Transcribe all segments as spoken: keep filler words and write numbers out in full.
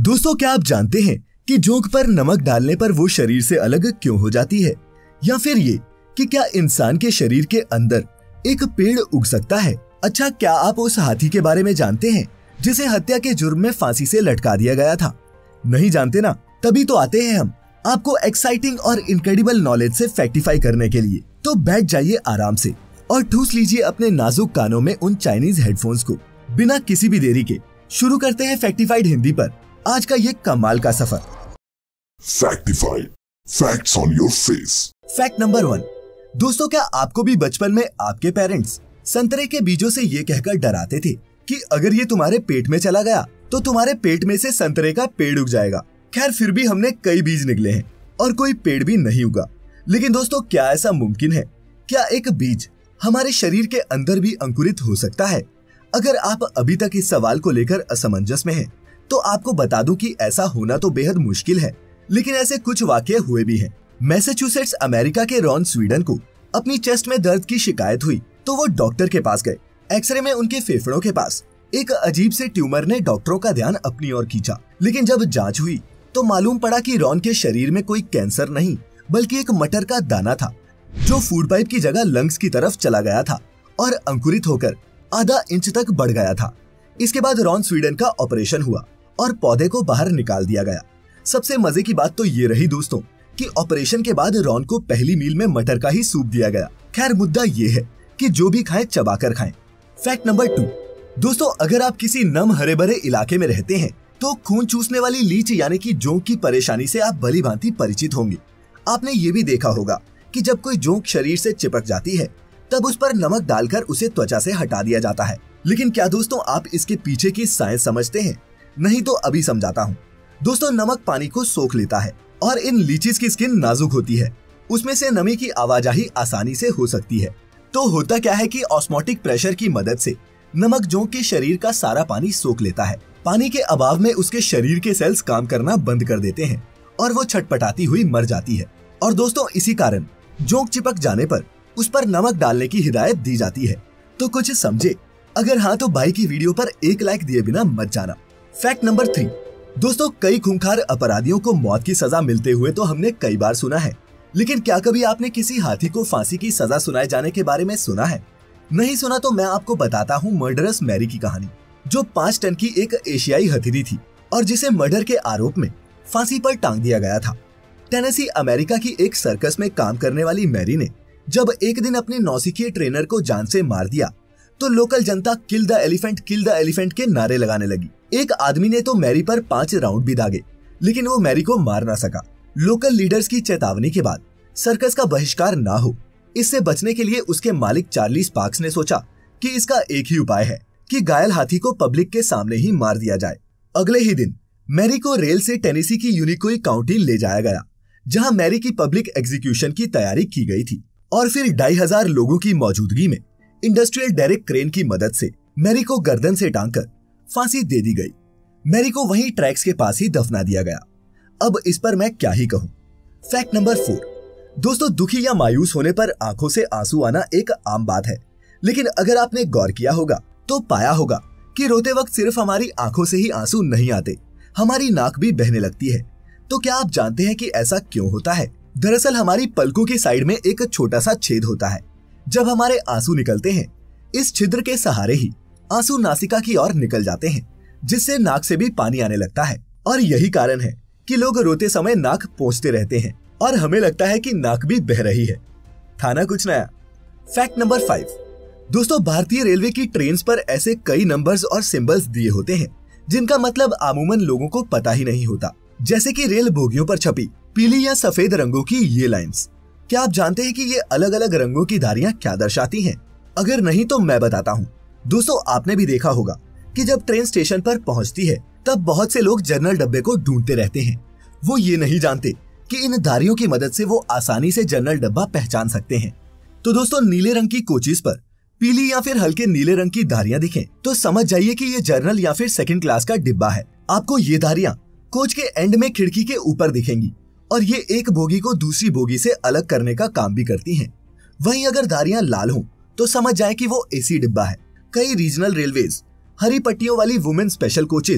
दोस्तों, क्या आप जानते हैं कि जोंक पर नमक डालने पर वो शरीर से अलग क्यों हो जाती है? या फिर ये कि क्या इंसान के शरीर के अंदर एक पेड़ उग सकता है? अच्छा, क्या आप उस हाथी के बारे में जानते हैं जिसे हत्या के जुर्म में फांसी से लटका दिया गया था? नहीं जानते ना? तभी तो आते हैं हम आपको एक्साइटिंग और इनक्रेडिबल नॉलेज से फैक्टिफाई करने के लिए। तो बैठ जाइए आराम से और ठूस लीजिए अपने नाजुक कानों में उन चाइनीज हेडफोन्स को। बिना किसी भी देरी के शुरू करते हैं फैक्टिफाइड हिंदी पर आज का ये कमाल का सफर। Factified, facts on your face. Fact number one. दोस्तों, क्या आपको भी बचपन में आपके पेरेंट्स संतरे के बीजों से ये कहकर डराते थे कि अगर ये तुम्हारे पेट में चला गया तो तुम्हारे पेट में से संतरे का पेड़ उग जाएगा? खैर, फिर भी हमने कई बीज निकले हैं और कोई पेड़ भी नहीं उगा। लेकिन दोस्तों, क्या ऐसा मुमकिन है? क्या एक बीज हमारे शरीर के अंदर भी अंकुरित हो सकता है? अगर आप अभी तक इस सवाल को लेकर असमंजस में हैं, तो आपको बता दूं कि ऐसा होना तो बेहद मुश्किल है, लेकिन ऐसे कुछ वाकये हुए भी हैं। मैसाचुसेट्स अमेरिका के रॉन स्वीडन को अपनी चेस्ट में दर्द की शिकायत हुई तो वो डॉक्टर के पास गए। एक्सरे में उनके फेफड़ों के पास एक अजीब से ट्यूमर ने डॉक्टरों का ध्यान अपनी ओर खींचा। लेकिन जब जांच हुई तो मालूम पड़ा कि रॉन के शरीर में कोई कैंसर नहीं बल्कि एक मटर का दाना था जो फूड पाइप की जगह लंग्स की तरफ चला गया था और अंकुरित होकर आधा इंच तक बढ़ गया था। इसके बाद रॉन स्वीडन का ऑपरेशन हुआ और पौधे को बाहर निकाल दिया गया। सबसे मजे की बात तो ये रही दोस्तों कि ऑपरेशन के बाद रॉन को पहली मील में मटर का ही सूप दिया गया। खैर, मुद्दा ये है कि जो भी खाएं चबाकर खाएं। Fact number two. दोस्तों, अगर आप किसी नम हरे भरे इलाके में रहते हैं तो खून चूसने वाली लीच यानी कि जोंक की परेशानी से आप भली भांति परिचित होंगे। आपने ये भी देखा होगा कि जब कोई जोंक शरीर से चिपक जाती है तब उस पर नमक डालकर उसे त्वचा से हटा दिया जाता है। लेकिन क्या दोस्तों आप इसके पीछे की साइंस समझते हैं? नहीं तो अभी समझाता हूँ। दोस्तों, नमक पानी को सोख लेता है और इन लीचीज की स्किन नाजुक होती है, उसमें से नमी की आवाजाही आसानी से हो सकती है। तो होता क्या है कि ऑस्मोटिक प्रेशर की मदद से नमक जोंक के शरीर का सारा पानी सोख लेता है। पानी के अभाव में उसके शरीर के सेल्स काम करना बंद कर देते हैं और वो छटपटाती हुई मर जाती है। और दोस्तों, इसी कारण जोंक चिपक जाने पर उस पर नमक डालने की हिदायत दी जाती है। तो कुछ समझे? अगर हाँ तो भाई की वीडियो पर एक लाइक दिए बिना मत जाना। Fact number three. दोस्तों, कई खूंखार अपराधियों को मौत की सजा मिलते हुए तो हमने कई बार सुना है, लेकिन क्या कभी आपने किसी हाथी को फांसी की सजा सुनाए जाने के बारे में सुना है? नहीं सुना तो मैं आपको बताता हूँ मर्डरस मैरी की कहानी, जो पांच टन की एक एशियाई हथेली थी और जिसे मर्डर के आरोप में फांसी पर टांग दिया गया था। टेनेसी अमेरिका की एक सर्कस में काम करने वाली मैरी ने जब एक दिन अपने नौसिखिए ट्रेनर को जान से मार दिया तो लोकल जनता kill the elephant kill the elephant के नारे लगाने लगी। एक आदमी ने तो मैरी पर पांच राउंड भी दागे, लेकिन वो मैरी को मार ना सका। लोकल लीडर्स की चेतावनी के बाद सर्कस का बहिष्कार ना हो, इससे बचने के लिए उसके मालिक चार्ली स्पार्क्स ने सोचा कि इसका एक ही उपाय है कि घायल हाथी को पब्लिक के सामने ही मार दिया जाए। अगले ही दिन मैरी को रेल से टेनेसी की यूनिकोई काउंटी ले जाया गया, जहां मैरी की पब्लिक एग्जीक्यूशन की तैयारी की गई थी। और फिर ढाई हजार लोगों की मौजूदगी में इंडस्ट्रियल डायरेक्ट क्रेन की मदद से मैरी को गर्दन से टांगकर फांसी दे दी गई। मैरी को वहीं ट्रैक्स के पास ही दफना दिया गया। अब इस पर मैं क्या ही कहूँ। Fact number four. दोस्तों, दुखी या मायूस होने पर आंखों से आंसू आना एक आम बात है, लेकिन अगर आपने गौर किया होगा तो पाया होगा कि रोते वक्त सिर्फ हमारी आंखों से ही आंसू नहीं आते, हमारी नाक भी बहने लगती है। तो क्या आप जानते हैं कि ऐसा क्यों होता है? दरअसल हमारी पलकों की साइड में एक छोटा सा छेद होता है। जब हमारे आंसू निकलते हैं, इस छिद्र के सहारे ही आंसू नासिका की ओर निकल जाते हैं, जिससे नाक से भी पानी आने लगता है। और यही कारण है कि लोग रोते समय नाक पोंछते रहते हैं और हमें लगता है कि नाक भी बह रही है। था ना कुछ नया। Fact number five. दोस्तों, भारतीय रेलवे की ट्रेन्स पर ऐसे कई नंबर्स और सिंबल्स दिए होते हैं जिनका मतलब अमूमन लोगों को पता ही नहीं होता, जैसे कि रेल बोगियों पर छपी पीली या सफेद रंगों की ये लाइंस। क्या आप जानते हैं कि ये अलग अलग रंगों की धारियां क्या दर्शाती हैं? अगर नहीं तो मैं बताता हूँ। दोस्तों, आपने भी देखा होगा कि जब ट्रेन स्टेशन पर पहुंचती है तब बहुत से लोग जनरल डब्बे को ढूंढते रहते हैं। वो ये नहीं जानते कि इन धारियों की मदद से वो आसानी से जनरल डब्बा पहचान सकते हैं। तो दोस्तों, नीले रंग की कोचेस पर पीली या फिर हल्के नीले रंग की धारियां दिखें तो समझ जाइए कि ये जनरल या फिर सेकंड क्लास का डिब्बा है। आपको ये धारियां कोच के एंड में खिड़की के ऊपर दिखेंगी और ये एक बोगी को दूसरी बोगी से अलग करने का काम भी करती हैं। वहीं अगर धारियां लाल हों तो समझ जाए कि वो एसी डिब्बा है। कई रीजनल रेलवेज हरी पट्टियों वाली वुमेन स्पेशल कोचेस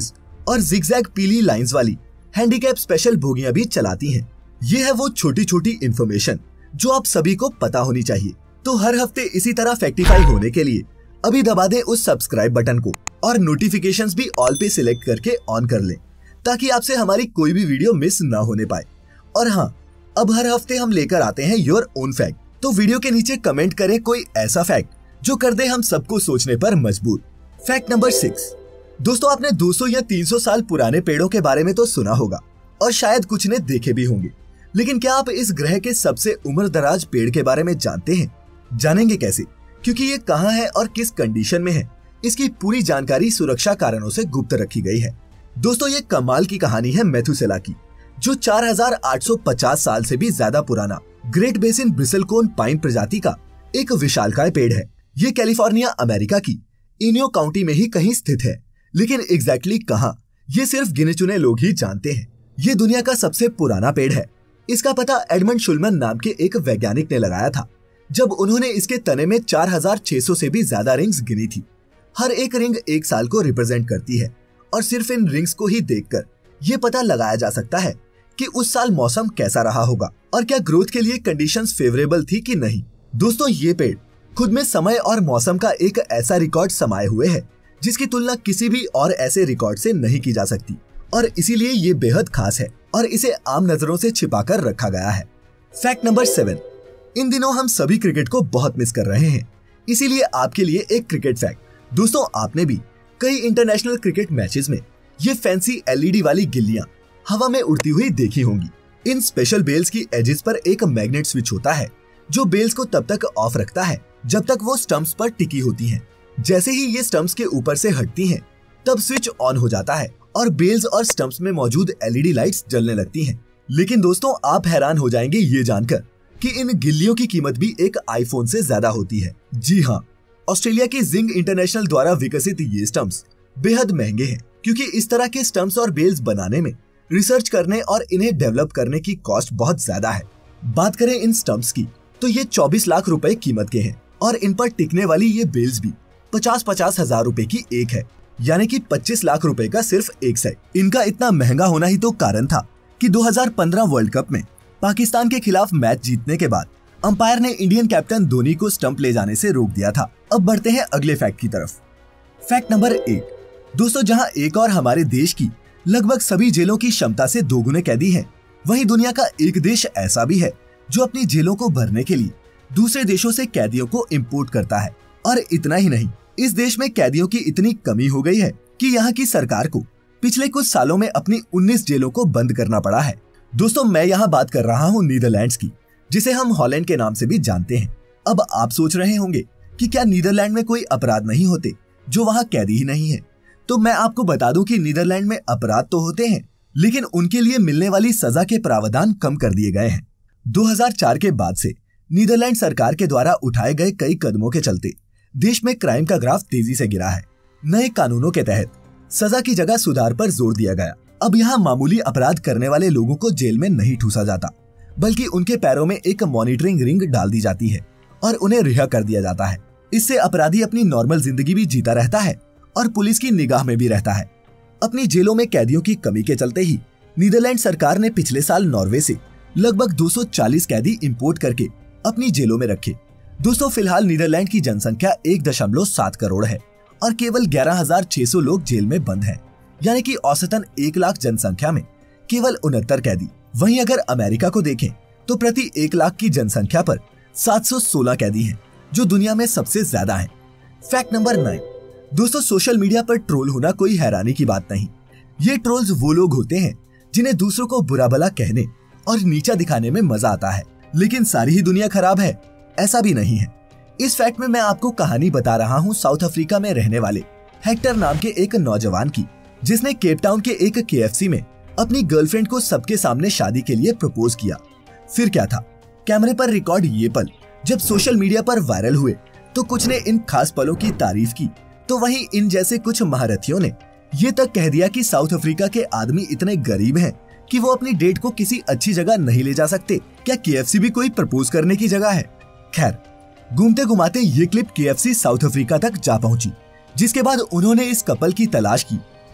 और जिगजैग पीली लाइंस वाली हैंडीकैप स्पेशल बोगियां भी चलाती हैं। ये है वो छोटी छोटी इन्फॉर्मेशन जो आप सभी को पता होनी चाहिए। तो हर हफ्ते इसी तरह फैक्टिफाई होने के लिए अभी दबा दें उस सब्सक्राइब बटन को और नोटिफिकेशंस भी ऑल पे सिलेक्ट करके ऑन कर लें, ताकि आपसे हमारी कोई भी वीडियो मिस ना होने पाए। और हाँ, अब हर हफ्ते हम लेकर आते हैं योर ओन फैक्ट। तो वीडियो के नीचे कमेंट करें कोई ऐसा फैक्ट जो कर दे हम सबको सोचने पर मजबूर। Fact number six. दोस्तों, आपने दो सौ या तीन सौ साल पुराने पेड़ों के बारे में तो सुना होगा और शायद कुछ ने देखे भी होंगे, लेकिन क्या आप इस ग्रह के सबसे उम्र दराज पेड़ के बारे में जानते हैं? जानेंगे कैसे, क्योंकि ये कहाँ है और किस कंडीशन में है, इसकी पूरी जानकारी सुरक्षा कारणों से गुप्त रखी गई है। दोस्तों, ये कमाल की कहानी है मेथुसेला की, जो चार हज़ार आठ सौ पचास साल से भी ज्यादा पुराना ग्रेट बेसिन ब्रिसलकोन पाइन प्रजाति का एक विशालकाय पेड़ है। ये कैलिफोर्निया अमेरिका की इनियो काउंटी में ही कहीं स्थित है, लेकिन एग्जैक्टली कहाँ, ये सिर्फ गिने चुने लोग ही जानते हैं। ये दुनिया का सबसे पुराना पेड़ है। इसका पता एडमंड शुल्मन नाम के एक वैज्ञानिक ने लगाया था, जब उन्होंने इसके तने में चार हज़ार छह सौ से भी ज्यादा रिंग्स गिनी थी। हर एक रिंग एक साल को रिप्रेजेंट करती है और सिर्फ इन रिंग्स को ही देखकर ये पता लगाया जा सकता है कि उस साल मौसम कैसा रहा होगा और क्या ग्रोथ के लिए कंडीशंस फेवरेबल थी कि नहीं। दोस्तों, ये पेड़ खुद में समय और मौसम का एक ऐसा रिकॉर्ड समाये हुए है जिसकी तुलना किसी भी और ऐसे रिकॉर्ड से नहीं की जा सकती, और इसीलिए ये बेहद खास है और इसे आम नजरों से छिपाकर रखा गया है। Fact number seven. इन दिनों हम सभी क्रिकेट को बहुत मिस कर रहे हैं, इसीलिए आपके लिए एक क्रिकेट फैक्ट। दोस्तों, आपने भी कई इंटरनेशनल क्रिकेट मैचेस में ये फैंसी एलईडी वाली गिल्लियां हवा में उड़ती हुई देखी होंगी। इन स्पेशल बेल्स की एजेस पर एक मैग्नेट स्विच होता है जो बेल्स को तब तक ऑफ रखता है जब तक वो स्टंप्स पर टिकी होती हैं। जैसे ही ये स्टंप्स के ऊपर से हटती हैं, तब स्विच ऑन हो जाता है और बेल्स और स्टंप्स में मौजूद एलईडी लाइट्स जलने लगती हैं। लेकिन दोस्तों, आप हैरान हो जाएंगे ये जानकर कि इन गिल्लियों की कीमत भी एक आईफोन से ज्यादा होती है। जी हाँ, ऑस्ट्रेलिया की जिंग इंटरनेशनल द्वारा विकसित ये स्टंप्स बेहद महंगे हैं, क्योंकि इस तरह के स्टंप्स और बेल्स बनाने में रिसर्च करने और इन्हें डेवलप करने की कॉस्ट बहुत ज्यादा है। बात करें इन स्टंप्स की, तो ये चौबीस लाख रुपए कीमत के हैं और इन पर टिकने वाली ये बेल्स भी पचास पचास हजार रुपए की एक है, यानी कि पच्चीस लाख रुपए का सिर्फ एक सेट। इनका इतना महंगा होना ही तो कारण था कि दो हज़ार पंद्रह वर्ल्ड कप में पाकिस्तान के खिलाफ मैच जीतने के बाद अंपायर ने इंडियन कैप्टन धोनी को स्टंप ले जाने से रोक दिया था। अब बढ़ते हैं अगले फैक्ट की तरफ। Fact number eight. दोस्तों, जहां एक और हमारे देश की लगभग सभी जेलों की क्षमता से दोगुने कैदी हैं, वहीं दुनिया का एक देश ऐसा भी है जो अपनी जेलों को भरने के लिए दूसरे देशों से कैदियों को इंपोर्ट करता है। और इतना ही नहीं, इस देश में कैदियों की इतनी कमी हो गई है कि यहाँ की सरकार को पिछले कुछ सालों में अपनी उन्नीस जेलों को बंद करना पड़ा है। दोस्तों, मैं यहाँ बात कर रहा हूँ नीदरलैंड्स की, जिसे हम हॉलैंड के नाम से भी जानते हैं। अब आप सोच रहे होंगे कि क्या नीदरलैंड में कोई अपराध नहीं होते जो वहाँ कैदी ही नहीं है। तो मैं आपको बता दूं कि नीदरलैंड में अपराध तो होते हैं, लेकिन उनके लिए मिलने वाली सजा के प्रावधान कम कर दिए गए हैं। दो हज़ार चार के बाद से नीदरलैंड सरकार के द्वारा उठाए गए कई कदमों के चलते देश में क्राइम का ग्राफ तेजी से गिरा है। नए कानूनों के तहत सजा की जगह सुधार पर जोर दिया गया। अब यहाँ मामूली अपराध करने वाले लोगों को जेल में नहीं ठूसा जाता, बल्कि उनके पैरों में एक मॉनिटरिंग रिंग डाल दी जाती है और उन्हें रिहा कर दिया जाता है। इससे अपराधी अपनी नॉर्मल जिंदगी भी जीता रहता है और पुलिस की निगाह में भी रहता है। अपनी जेलों में कैदियों की कमी के चलते ही नीदरलैंड सरकार ने पिछले साल नॉर्वे से लगभग दो सौ चालीस कैदी इंपोर्ट करके अपनी जेलों में रखे। दोस्तों, फिलहाल नीदरलैंड की जनसंख्या एक दशमलव सात करोड़ है और केवल ग्यारह हजार छह सौ लोग जेल में बंद हैं, यानी कि औसतन एक लाख जनसंख्या में केवल उनहत्तर कैदी। वहीं अगर अमेरिका को देखें तो प्रति एक लाख की जनसंख्या पर सात सौ सोलह कैदी हैं, जो दुनिया में सबसे ज्यादा हैं। Fact number nine. दोस्तों, सोशल मीडिया पर ट्रोल होना कोई हैरानी की बात नहीं। ये ट्रोल्स वो लोग होते हैं जिन्हें दूसरों को बुरा भला कहने और नीचा दिखाने में मजा आता है, लेकिन सारी ही दुनिया खराब है, ऐसा भी नहीं है। इस फैक्ट में मैं आपको कहानी बता रहा हूँ साउथ अफ्रीका में रहने वाले हेक्टर नाम के एक नौजवान की, जिसने केप टाउन के एक केएफसी में अपनी गर्लफ्रेंड को सबके सामने शादी के लिए प्रपोज किया। फिर क्या था, कैमरे पर रिकॉर्ड ये पल जब सोशल मीडिया पर वायरल हुए तो कुछ ने इन खास पलों की तारीफ की, तो वहीं इन जैसे कुछ महारथियों ने ये तक कह दिया कि साउथ अफ्रीका के आदमी इतने गरीब हैं कि वो अपनी डेट को किसी अच्छी जगह नहीं ले जा सकते। क्या केएफसी भी कोई प्रपोज करने की जगह है? खैर, घूमते घुमाते ये क्लिप केएफसी साउथ अफ्रीका तक जा पहुंची, जिसके बाद उन्होंने इस कपल की तलाश की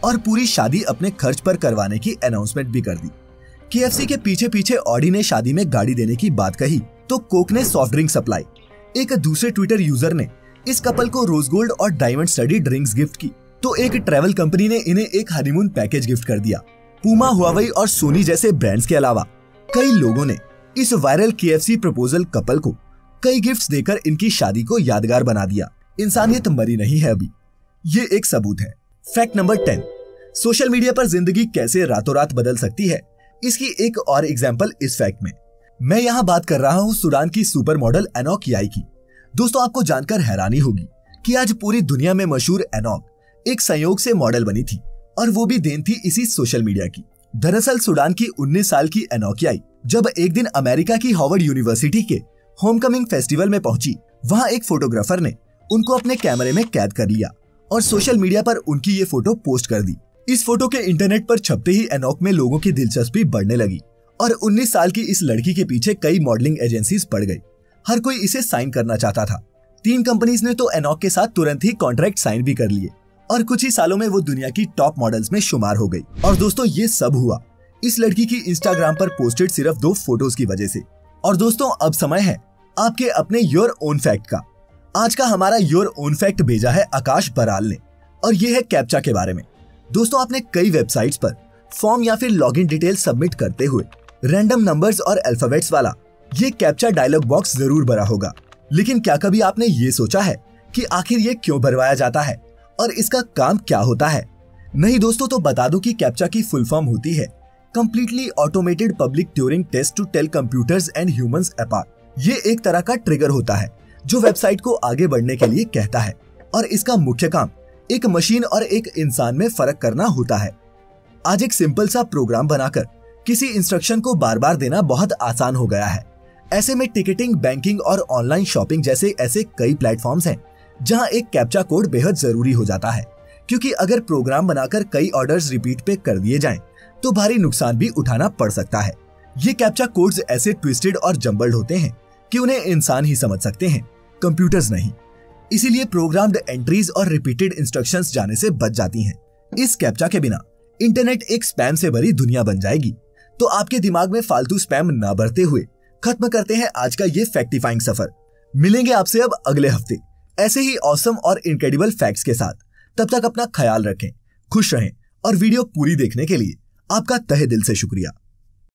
और पूरी शादी अपने खर्च पर करवाने की अनाउंसमेंट भी कर दी। केएफसी के पीछे पीछे ऑडी ने शादी में गाड़ी देने की बात कही तो कोक ने सॉफ्ट ड्रिंक सप्लाई। एक दूसरे ट्विटर यूजर ने इस कपल को रोज गोल्ड और डायमंड स्टडी ड्रिंक्स गिफ्ट की तो एक ट्रैवल कंपनी ने इन्हें एक हनीमून पैकेज गिफ्ट कर दिया। पूमा, हुआवेई और सोनी जैसे ब्रांड्स के अलावा कई लोगों ने इस वायरल केएफसी प्रपोजल कपल को कई गिफ्ट्स देकर इनकी शादी को यादगार बना दिया। इंसानियत मरी नहीं है अभी, ये एक सबूत है। Fact number ten, social media पर जिंदगी कैसे रातों रात बदल सकती है, इसकी एक और एग्जाम्पल इस फैक्ट में। मैं यहाँ बात कर रहा हूँ सूडान की सुपर मॉडल एनोक याई की। दोस्तों, आपको जानकर हैरानी होगी कि आज पूरी दुनिया में मशहूर एनोक एक संयोग से मॉडल बनी थी और वो भी देन थी इसी सोशल मीडिया की। दरअसल सूडान की उन्नीस साल की एनोक याई जब एक दिन अमेरिका की हार्वर्ड यूनिवर्सिटी के होमकमिंग फेस्टिवल में पहुंची, वहां एक फोटोग्राफर ने उनको अपने कैमरे में कैद कर लिया और सोशल मीडिया पर उनकी ये फोटो पोस्ट कर दी। इस फोटो के इंटरनेट पर छपते ही एनोक में लोगों की दिलचस्पी बढ़ने लगी और उन्नीस साल की इस लड़की के पीछे कई मॉडलिंग एजेंसीज पड़ गई। हर कोई इसे साइन करना चाहता था। तीन कंपनीज ने तो एनोक के साथ तुरंत ही कॉन्ट्रैक्ट साइन भी कर लिए और कुछ ही सालों में वो दुनिया की टॉप मॉडल्स में शुमार हो गई। और दोस्तों, ये सब हुआ इस लड़की की इंस्टाग्राम पर पोस्टेड सिर्फ दो फोटोज की वजह से। और दोस्तों, अब समय है आपके अपने योर ओन फैक्ट का। आज का हमारा योर ओन फैक्ट भेजा है आकाश बराल ने और ये है कैप्चा के बारे में। दोस्तों, आपने कई वेबसाइट्स पर फॉर्म या फिर लॉगिन डिटेल सबमिट करते हुए रैंडम नंबर्स और अल्फाबेट्स वाला ये कैप्चा डायलॉग बॉक्स जरूर भरा होगा, लेकिन क्या कभी आपने ये सोचा है कि आखिर ये क्यों भरवाया जाता है और इसका काम क्या होता है? नहीं दोस्तों, तो बता दूं कि कैप्चा की फुल फॉर्म होती है completely automated public Turing test to tell computers and humans apart. ये एक तरह का ट्रिगर होता है जो वेबसाइट को आगे बढ़ने के लिए कहता है और इसका मुख्य काम एक मशीन और एक इंसान में फर्क करना होता है। आज एक सिंपल सा प्रोग्राम बनाकर किसी इंस्ट्रक्शन को बार बार देना बहुत आसान हो गया है। ऐसे में टिकटिंग, बैंकिंग और ऑनलाइन शॉपिंग जैसे ऐसे कई प्लेटफॉर्म्स हैं जहां एक कैप्चा कोड बेहद जरूरी हो जाता है, क्योंकि अगर प्रोग्राम बनाकर कई ऑर्डर्स रिपीट पे कर दिए जाएं तो भारी नुकसान भी उठाना पड़ सकता है। ये कैप्चा कोड्स ऐसे ट्विस्टेड और जम्बल्ड होते हैं कि उन्हें इंसान ही समझ सकते हैं, कंप्यूटर्स नहीं। इसीलिए प्रोग्राम्ड एंट्रीज और रिपीटेड इंस्ट्रक्शंस जाने से बच जाती हैं। इस कैप्चा के बिना इंटरनेट एक स्पैम से भरी दुनिया बन जाएगी। तो आपके दिमाग में फालतू स्पैम ना भरते हुए खत्म करते हैं आज का ये फैक्टिफाइंग सफर। मिलेंगे आपसे अब अगले हफ्ते ऐसे ही ऑसम और इनक्रेडिबल फैक्ट्स के साथ। तब तक अपना ख्याल रखें, खुश रहें और वीडियो पूरी देखने के लिए आपका तहे दिल से शुक्रिया।